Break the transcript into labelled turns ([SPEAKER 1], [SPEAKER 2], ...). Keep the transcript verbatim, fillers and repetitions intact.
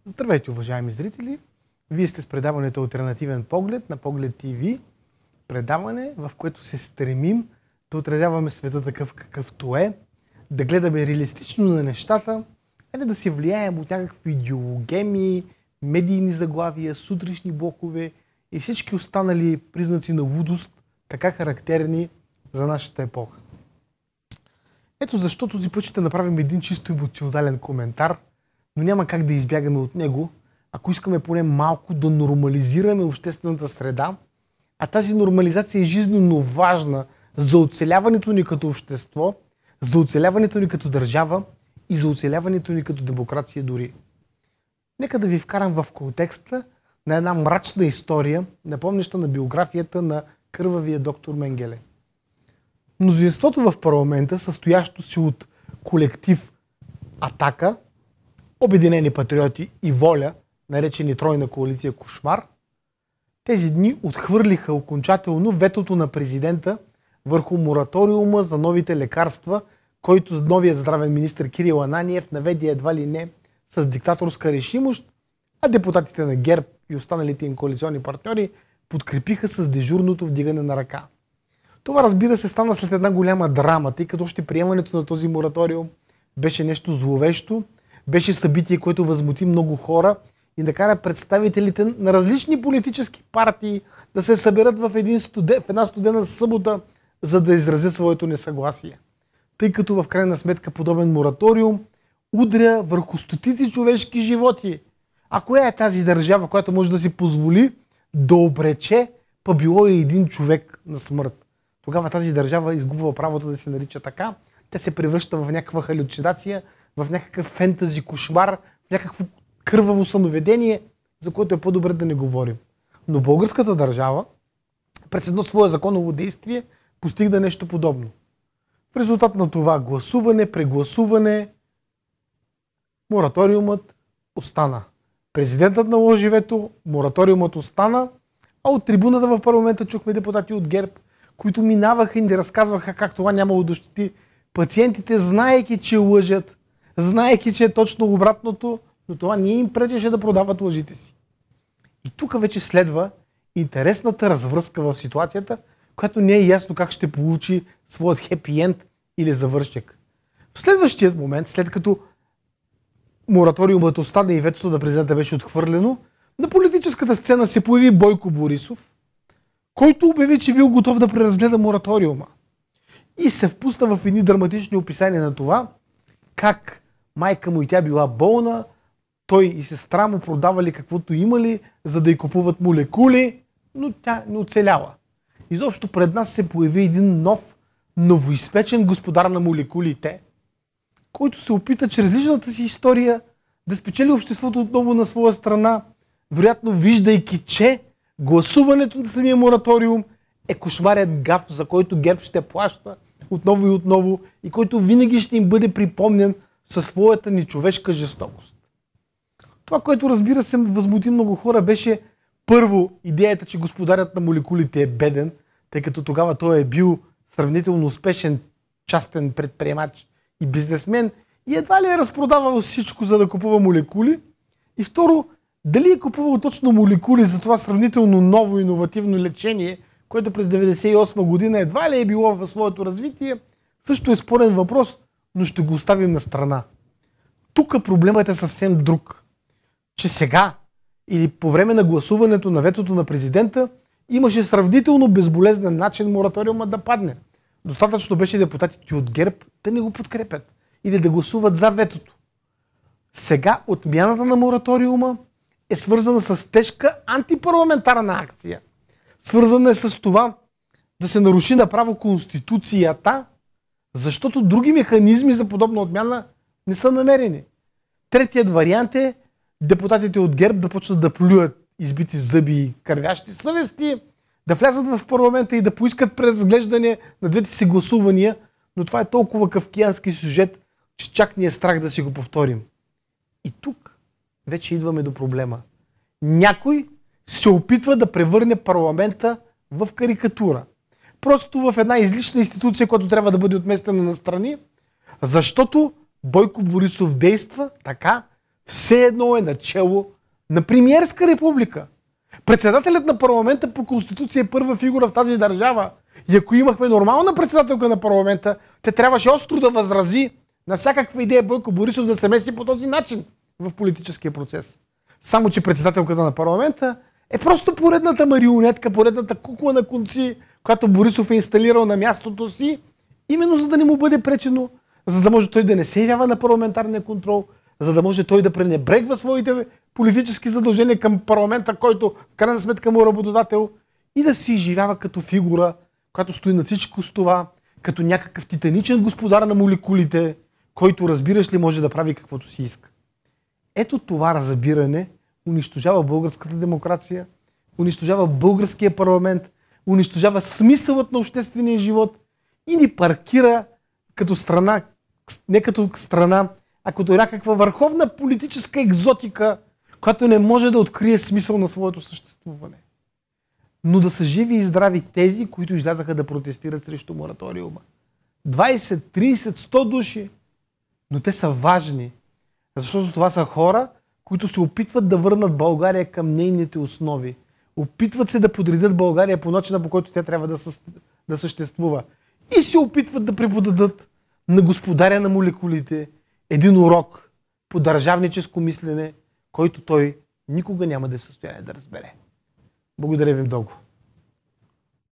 [SPEAKER 1] Здравейте, уважаеми зрители! Вие сте с предаването Алтернативен поглед на Поглед ТВ. Предаване, в което се стремим да отразяваме света такъв какъвто е, да гледаме реалистично на нещата, а не да се влияем от някакви идеологеми, медийни заглавия, сутрешни блокове и всички останали признаци на лудост, така характерни за нашата епоха. Ето защо този път ще направим един чисто емоционален коментар, но няма как да избягаме от него, ако искаме поне малко да нормализираме обществената среда, а тази нормализация е жизненно важна за оцеляването ни като общество, за оцеляването ни като държава и за оцеляването ни като демокрация дори. Нека да ви вкарам в контекста на една мрачна история, напомняща на биографията на кървавия доктор Менгеле. Мнозинството в парламента, състоящо се от колектив Атака, Обединени патриоти и Воля, наречени Тройна коалиция Кошмар, тези дни отхвърлиха окончателно ветото на президента върху мораториума за новите лекарства, който новият здравен министр Кирил Ананиев наведе едва ли не с диктаторска решимост, а депутатите на ГЕРБ и останалите им коалиционни партньори подкрепиха с дежурното вдигане на ръка. Това, разбира се, стана след една голяма драма, тъй като още приемането на този мораториум беше нещо зловещо, беше събитие, което възмути много хора и накара представителите на различни политически партии да се съберат в, един студен, в една студена събота, за да изразят своето несъгласие. Тъй като в крайна сметка подобен мораториум удря върху стотици човешки животи. А коя е тази държава, която може да си позволи да обрече, па било и един човек на смърт? Тогава тази държава изгубва правото да се нарича така. Тя се превръща в някаква халюцинация, в някакъв фентази кошмар, в някакво кърваво съновидение, за което е по-добре да не говорим. Но българската държава през едно свое законово действие постигна нещо подобно. В резултат на това гласуване, прегласуване, мораториумът остана. Президентът наложи вето, мораториумът остана, а от трибуната в парламента чухме депутати от ГЕРБ, които минаваха и ни разказваха как това нямало да щити пациентите, знаейки, че лъжат, знаейки, че е точно обратното, но това не им пречеше да продават лъжите си. И тук вече следва интересната развръзка в ситуацията, която не е ясно как ще получи своят хепи енд или завършек. В следващия момент, след като мораториумът остана и ветото на президента беше отхвърлено, на политическата сцена се появи Бойко Борисов, който обяви, че бил готов да преразгледа мораториума. И се впусна в едни драматични описания на това, как майка му и тя била болна, той и сестра му продавали каквото имали, за да й купуват молекули, но тя не оцеляла. Изобщо пред нас се появи един нов, новоизпечен господар на молекулите, който се опита чрез личната си история да спечели обществото отново на своя страна, вероятно виждайки, че гласуването на самия мораториум е кошмарен гаф, за който ГЕРБ ще плаща отново и отново и който винаги ще им бъде припомнен със своята нечовешка жестокост. Това, което разбира се възмути много хора, беше първо идеята, че господарят на молекулите е беден, тъй като тогава той е бил сравнително успешен частен предприемач и бизнесмен и едва ли е разпродавал всичко, за да купува молекули. И второ, дали е купувал точно молекули за това сравнително ново иновативно лечение, което през деветдесет и осма година едва ли е било в своето развитие, също е спорен въпрос, но ще го оставим на страна. Тук проблемът е съвсем друг. Че сега или по време на гласуването на ветото на президента имаше сравнително безболезнен начин мораториума да падне. Достатъчно беше депутатите от ГЕРБ да не го подкрепят или да гласуват за ветото. Сега отмяната на мораториума е свързана с тежка антипарламентарна акция. Свързана е с това да се наруши направо Конституцията, защото други механизми за подобна отмяна не са намерени. Третият вариант е депутатите от ГЕРБ да почнат да плюят избити зъби и кървящи съвести, да влязат в парламента и да поискат преразглеждане на двете си гласувания, но това е толкова кавкиянски сюжет, че чак ни е страх да си го повторим. И тук вече идваме до проблема. Някой се опитва да превърне парламента в карикатура. Просто в една излишна институция, която трябва да бъде отместена настрани, защото Бойко Борисов действа така, все едно е начело на премиерска република. Председателят на парламента по Конституция е първа фигура в тази държава. И ако имахме нормална председателка на парламента, те трябваше остро да възрази на всякаква идея Бойко Борисов да се меси по този начин в политическия процес. Само че председателката на парламента е просто поредната марионетка, поредната кукла на конци, която Борисов е инсталирал на мястото си, именно за да не му бъде пречено, за да може той да не се явява на парламентарния контрол, за да може той да пренебрегва своите политически задължения към парламента, който в крайна сметка му е работодател, и да си изживява като фигура, която стои на всичко с това, като някакъв титаничен господар на молекулите, който, разбираш ли, може да прави каквото си иска. Ето това разбиране унищожава българската демокрация, унищожава българския парламент, унищожава смисълът на обществения живот и ни паркира като страна, не като страна, а като някаква върховна политическа екзотика, която не може да открие смисъл на своето съществуване. Но да са живи и здрави тези, които излязаха да протестират срещу мораториума. двайсет, трийсет, сто души. Но те са важни, защото това са хора, които се опитват да върнат България към нейните основи. Опитват се да подредят България по начина, по който тя трябва да, съ... да съществува. И се опитват да преподадат на господаря на молекулите един урок по държавническо мислене, който той никога няма да е в състояние да разбере. Благодаря ви много.